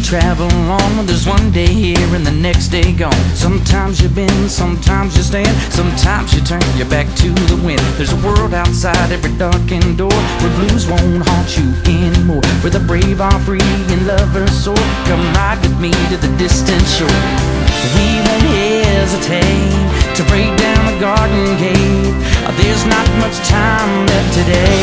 travel on. There's one day here and the next day gone. Sometimes you bend, sometimes you stand, sometimes you turn your back to the wind. There's a world outside every darkened door, where blues won't haunt you anymore, where the brave are free and lovers soar. Come ride with me to the distant shore. We won't hesitate to break down the garden gate. There's not much time left today.